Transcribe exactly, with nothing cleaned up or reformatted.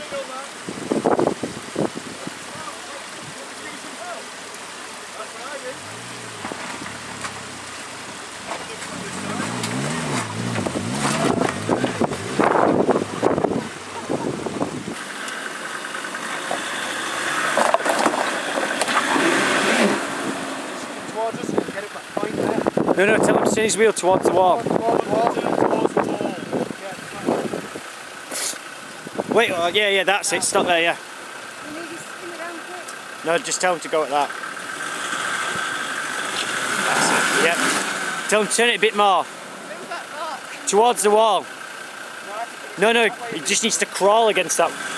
No, no, tell him to turn his wheel towards the wall. Wait, oh, yeah, yeah, that's it. Stop there, yeah. No, just tell him to go at that. That's it, yep. Tell him to turn it a bit more. Towards the wall. No, no, he just needs to crawl against that.